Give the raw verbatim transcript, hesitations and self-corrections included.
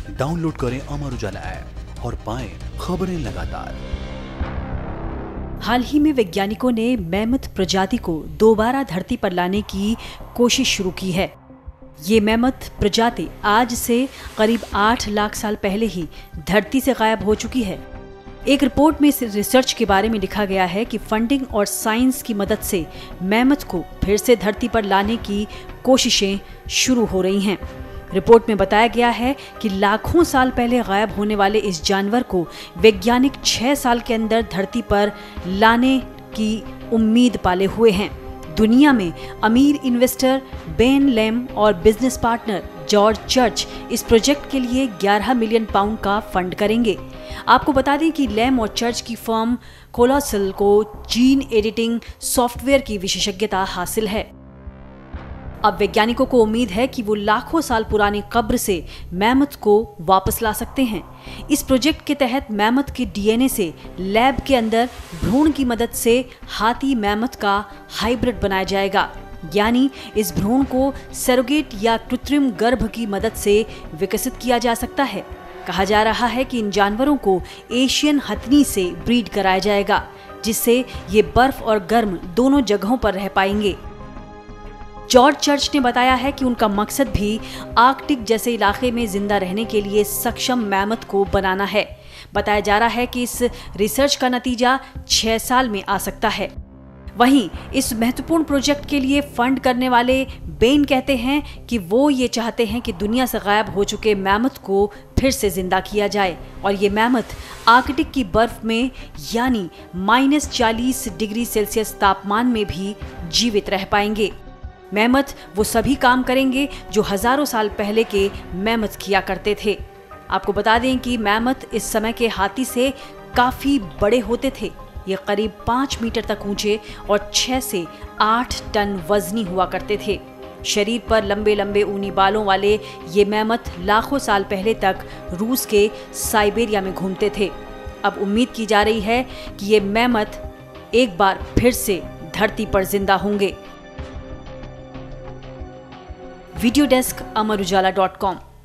Download करें Amar Ujala app और पाएं खबरें लगातार। हाल ही में वैज्ञानिकों ने मैमथ प्रजाति को दोबारा धरती पर लाने की कोशिश शुरू की है। ये मैमथ प्रजाति आज से करीब आठ लाख साल पहले ही धरती से गायब हो चुकी है। एक रिपोर्ट में इस रिसर्च के बारे में लिखा गया है कि फंडिंग और साइंस की मदद से मैमथ को फिर से धरती पर लाने की कोशिशें शुरू हो रही हैं। रिपोर्ट में बताया गया है कि लाखों साल पहले गायब होने वाले इस जानवर को वैज्ञानिक छह साल के अंदर धरती पर लाने की उम्मीद पाले हुए हैं। दुनिया में अमीर इन्वेस्टर बेन लेम और बिजनेस पार्टनर जॉर्ज चर्च इस प्रोजेक्ट के लिए ग्यारह मिलियन पाउंड का फंड करेंगे। आपको बता दें कि लेम और चर्च की फर्म कोलोसल को जीन एडिटिंग सॉफ्टवेयर की विशेषज्ञता हासिल है। अब वैज्ञानिकों को उम्मीद है कि वो लाखों साल पुरानी कब्र से मैमथ को वापस ला सकते हैं। इस प्रोजेक्ट के तहत मैमथ के डीएनए से लैब के अंदर भ्रूण की मदद से हाथी मैमथ का हाइब्रिड बनाया जाएगा, यानी इस भ्रूण को सरोगेट या कृत्रिम गर्भ की मदद से विकसित किया जा सकता है। कहा जा रहा है कि इन जानवरों को एशियन हथनी से ब्रीड कराया जाएगा, जिससे ये बर्फ और गर्म दोनों जगहों पर रह पाएंगे। जॉर्ज चर्च ने बताया है कि उनका मकसद भी आर्कटिक जैसे इलाके में जिंदा रहने के लिए सक्षम मैमथ को बनाना है। बताया जा रहा है कि इस रिसर्च का नतीजा छह साल में आ सकता है। वहीं इस महत्वपूर्ण प्रोजेक्ट के लिए फंड करने वाले बेन कहते हैं कि वो ये चाहते हैं कि दुनिया से गायब हो चुके मैमथ को फिर से जिंदा किया जाए और ये मैमथ आर्कटिक की बर्फ में यानी माइनस चालीस डिग्री सेल्सियस तापमान में भी जीवित रह पाएंगे। मैमथ वो सभी काम करेंगे जो हजारों साल पहले के मैमथ किया करते थे। आपको बता दें कि मैमथ इस समय के हाथी से काफी बड़े होते थे। ये करीब पाँच मीटर तक ऊंचे और छह से आठ टन वजनी हुआ करते थे। शरीर पर लंबे लंबे ऊनी बालों वाले ये मैमथ लाखों साल पहले तक रूस के साइबेरिया में घूमते थे। अब उम्मीद की जा रही है कि ये मैमथ एक बार फिर से धरती पर जिंदा होंगे। Video desk Amar Ujala dot com.